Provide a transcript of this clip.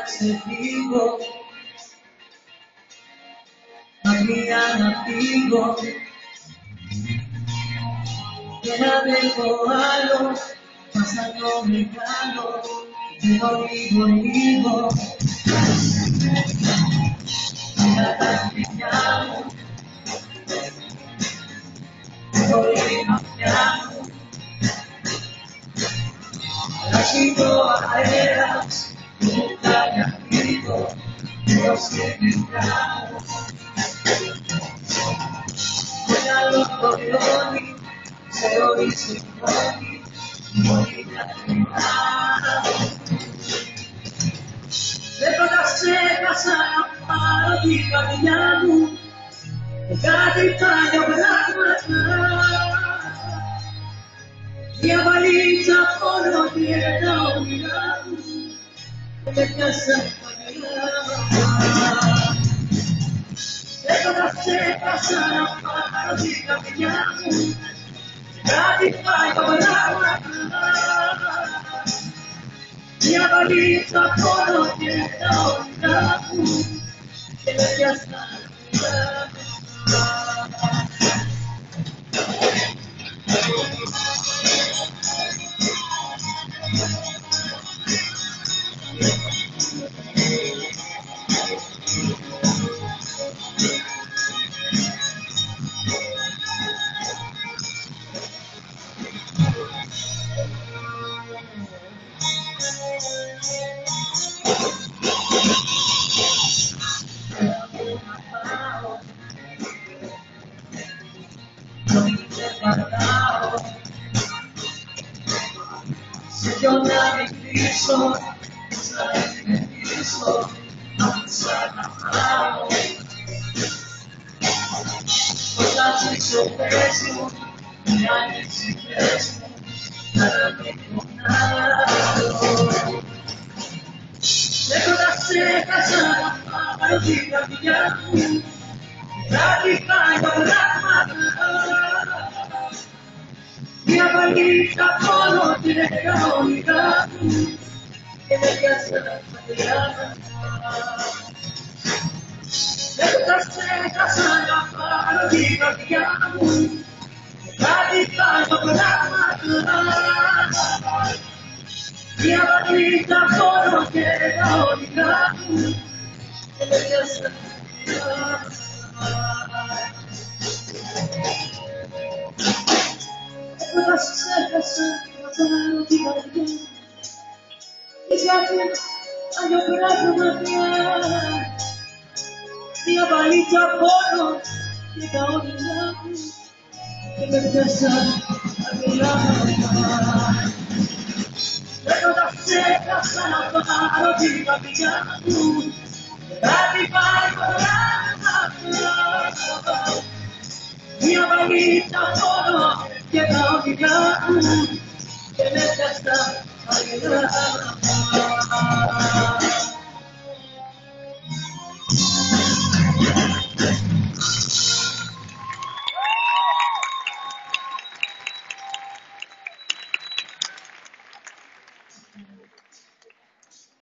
accedido a mi nativo, llena de koalos, pasando mi galo, de olivo, mira castellano, de olivo, Nacido a eras, nunca nacido, Dios que brindamos. Juega los cordones, se lo dice Tony, bonita final. De todas secas a amparo di caminamos, de cada italia blanca. Y a baliza por los pies la unidad, de casa de todas secas a amparo di caminamos, cada italia blanca. Y a baliza por los pies la unidad, de casa si yo me piso, me piso, no se ha pues así se pésimo, y hay si pésimo, nada me nada. De todas secas a la parodita brillante, la distancia la mata. Y a baliza por los tiene la unidad, que me casa mañana. De todas secas a la parodita brillante, la distancia la mata. Y a baliza por los tiene la unidad, que me casa mañana. Todas secas a la parodita, it's nothing on your breath, the abuelita polo, the golden love, the person of the love. Todas secas a la parodita, la divinidad, the abuelita polo, the golden love, the person of the love.